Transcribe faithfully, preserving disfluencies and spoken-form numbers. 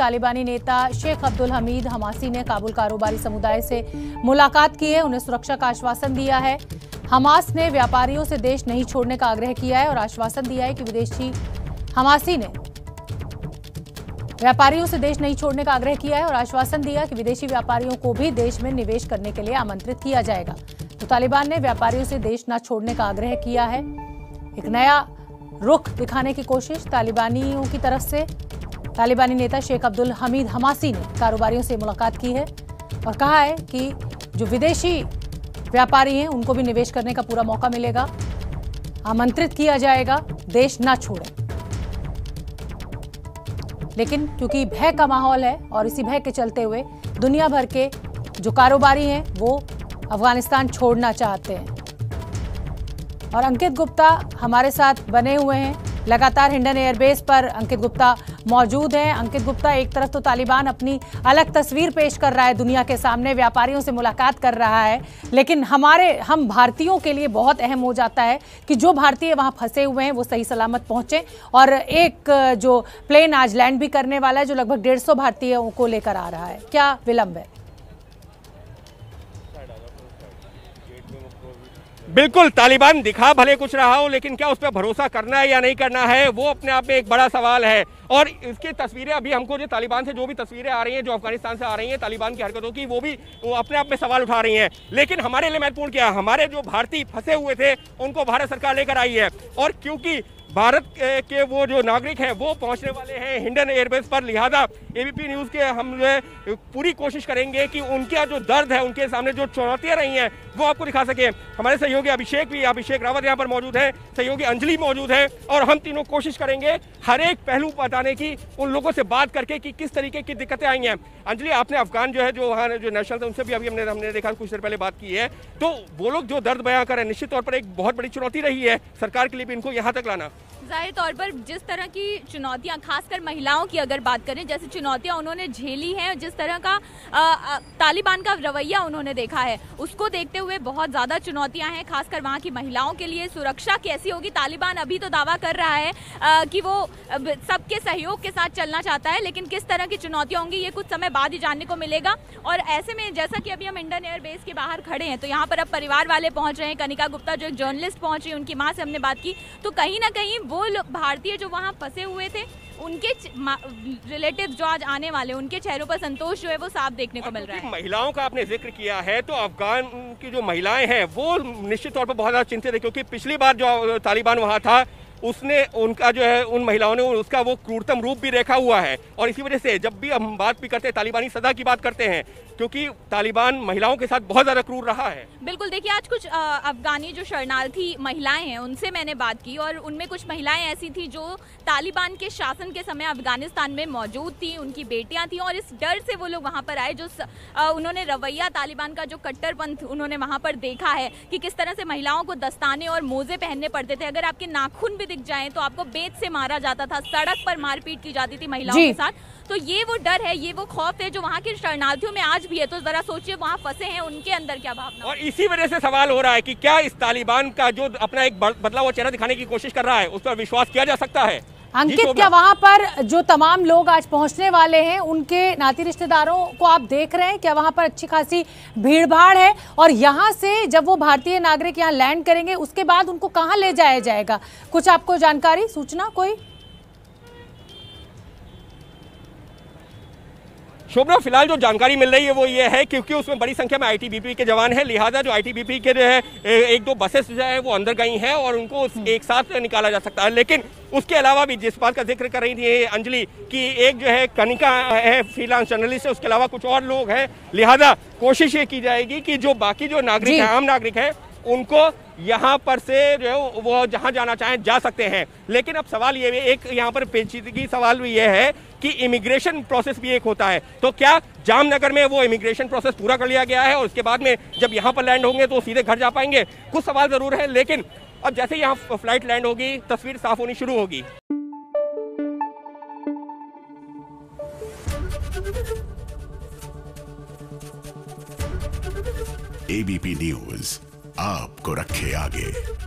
तालिबानी नेता शेख अब्दुल हमीद हमासी ने काबुल कारोबारी समुदाय से मुलाकात की है, उन्हें सुरक्षा का आश्वासन दिया है। हमास ने व्यापारियों से देश नहीं छोड़ने का आग्रह किया है और आश्वासन दिया है कि विदेशी हमासी ने व्यापारियों से देश नहीं छोड़ने का आग्रह किया है और आश्वासन दिया कि विदेशी व्यापारियों को भी देश में निवेश करने के लिए आमंत्रित किया जाएगा। तो तालिबान ने व्यापारियों से देश न छोड़ने का आग्रह किया है। एक नया रुख दिखाने की कोशिश तालिबानियों की तरफ से। तालिबानी नेता शेख अब्दुल हमीद हमासी ने कारोबारियों से मुलाकात की है और कहा है कि जो विदेशी व्यापारी हैं उनको भी निवेश करने का पूरा मौका मिलेगा, आमंत्रित किया जाएगा, देश ना छोड़े। लेकिन क्योंकि भय का माहौल है और इसी भय के चलते हुए दुनिया भर के जो कारोबारी हैं वो अफगानिस्तान छोड़ना चाहते हैं। और अंकित गुप्ता हमारे साथ बने हुए हैं, लगातार हिंडन एयरबेस पर अंकित गुप्ता मौजूद हैं। अंकित गुप्ता, एक तरफ तो तालिबान अपनी अलग तस्वीर पेश कर रहा है दुनिया के सामने, व्यापारियों से मुलाकात कर रहा है, लेकिन हमारे हम भारतीयों के लिए बहुत अहम हो जाता है कि जो भारतीय वहां फंसे हुए हैं वो सही सलामत पहुंचे। और एक जो प्लेन आज लैंड भी करने वाला है जो लगभग डेढ़ सौ भारतीयों को लेकर आ रहा है, क्या विलंब है? बिल्कुल, तालिबान दिखा भले कुछ रहा हो, लेकिन क्या उस पर भरोसा करना है या नहीं करना है, वो अपने आप में एक बड़ा सवाल है। और इसकी तस्वीरें अभी हमको जो तालिबान से जो भी तस्वीरें आ रही हैं, जो अफगानिस्तान से आ रही हैं तालिबान की हरकतों की, वो भी वो अपने आप में सवाल उठा रही हैं। लेकिन हमारे लिए महत्वपूर्ण क्या है, हमारे जो भारतीय फंसे हुए थे उनको भारत सरकार लेकर आई है। और क्योंकि भारत के वो जो नागरिक हैं वो पहुंचने वाले हैं हिंडन एयरबेस पर, लिहाजा एबीपी न्यूज़ के हम जो पूरी कोशिश करेंगे कि उनका जो दर्द है, उनके सामने जो चुनौतियां रही हैं वो आपको दिखा सके। हमारे सहयोगी अभिषेक भी अभिषेक रावत यहाँ पर मौजूद है, सहयोगी अंजलि मौजूद है, और हम तीनों कोशिश करेंगे हर एक पहलू बताने की, उन लोगों से बात करके कि किस तरीके की दिक्कतें आई हैं। अंजलि, आपने अफगान जो है जो वहाँ जो नेशनल थे उनसे भी अभी हमने हमने देखा कुछ देर पहले बात की है, तो वो लोग जो दर्द बयां करें, निश्चित तौर पर एक बहुत बड़ी चुनौती रही है सरकार के लिए भी इनको यहाँ तक लाना। जाहिर तौर पर जिस तरह की चुनौतियां, खासकर महिलाओं की अगर बात करें, जैसे चुनौतियां उन्होंने झेली हैं, जिस तरह का आ, आ, तालिबान का रवैया उन्होंने देखा है, उसको देखते हुए बहुत ज़्यादा चुनौतियां हैं, खासकर वहां की महिलाओं के लिए। सुरक्षा कैसी होगी? तालिबान अभी तो दावा कर रहा है आ, कि वो सबके सहयोग के साथ चलना चाहता है, लेकिन किस तरह की चुनौतियां होंगी ये कुछ समय बाद ही जानने को मिलेगा। और ऐसे में जैसा कि अभी हम इंडियन एयरबेस के बाहर खड़े हैं, तो यहाँ पर अब परिवार वाले पहुँच रहे हैं। कनिका गुप्ता जो एक जर्नलिस्ट पहुँच रही है, उनकी माँ से हमने बात की, तो कहीं ना कहीं वो भारतीय जो वहाँ फंसे हुए थे उनके रिलेटिव जो आज आने वाले, उनके चेहरों पर संतोष जो है वो साफ देखने को मिल रहा है। महिलाओं का आपने जिक्र किया है, तो अफगान की जो महिलाएं हैं वो निश्चित तौर पर बहुत ज्यादा चिंतित है, क्योंकि पिछली बार जो तालिबान वहाँ था उसने उनका जो है उन महिलाओं ने उसका वो क्रूरतम रूप भी देखा हुआ है। और इसी वजह से जब भी हम बात भी करते हैं, तालिबानी सदा की बात करते हैं, क्योंकि तालिबान महिलाओं के साथ बहुत ज़्यादा क्रूर रहा है। बिल्कुल, देखिए आज कुछ अफगानी जो शरणार्थी महिलाएं हैं उनसे मैंने बात की, और उनमें कुछ महिलाएं ऐसी थी जो तालिबान के शासन के समय अफगानिस्तान में मौजूद थी, उनकी बेटियां थी, और इस डर से वो लोग वहां पर आए। जो आ, उन्होंने रवैया तालिबान का जो कट्टरपंथ उन्होंने वहां पर देखा है कि किस तरह से महिलाओं को दस्ताने और मोजे पहनने पड़ते थे, अगर आपके नाखून भी दिख जाएं तो आपको बेत से मारा जाता था, सड़क पर मारपीट की जाती थी महिलाओं के साथ। तो ये वो डर है, ये वो खौफ है जो वहाँ के शरणार्थियों में आज भी है। तो जरा सोचिए वहाँ फंसे हैं, उनके अंदर क्या भावना। और इसी वजह से सवाल हो रहा है कि क्या इस तालिबान का जो अपना एक बदला हुआ चेहरा दिखाने की कोशिश कर रहा है, उस पर विश्वास किया जा सकता है? अंकित, क्या वहां पर जो तमाम लोग आज पहुंचने वाले हैं उनके नाती रिश्तेदारों को आप देख रहे हैं? क्या वहां पर अच्छी खासी भीड़ भाड़ है? और यहां से जब वो भारतीय नागरिक यहां लैंड करेंगे उसके बाद उनको कहां ले जाया जाएगा? कुछ आपको जानकारी, सूचना कोई? शोभना, फिलहाल जो जानकारी मिल रही है वो ये है, क्योंकि उसमें बड़ी संख्या में आईटीबीपी के जवान हैं, लिहाजा जो आईटीबीपी के जो है एक दो बसेस जो है वो अंदर गई हैं और उनको एक साथ निकाला जा सकता है। लेकिन उसके अलावा भी जिस बात का जिक्र कर रही थी अंजलि कि एक जो है कनिका है फ्रीलांस जर्नलिस्ट है, उसके अलावा कुछ और लोग हैं, लिहाजा कोशिश ये की जाएगी कि जो बाकी जो नागरिक हैं, आम नागरिक हैं, उनको यहाँ पर से जो है वो जहाँ जाना चाहें जा सकते हैं। लेकिन अब सवाल ये एक यहाँ पर पेचीदगी सवाल भी ये है कि इमिग्रेशन प्रोसेस भी एक होता है, तो क्या जामनगर में वो इमिग्रेशन प्रोसेस पूरा कर लिया गया है और उसके बाद में जब यहाँ पर लैंड होंगे तो सीधे घर जा पाएंगे? कुछ सवाल जरूर है, लेकिन अब जैसे यहाँ फ्लाइट लैंड होगी तस्वीर साफ होनी शुरू होगी। एबीपी न्यूज आपको रखे आगे।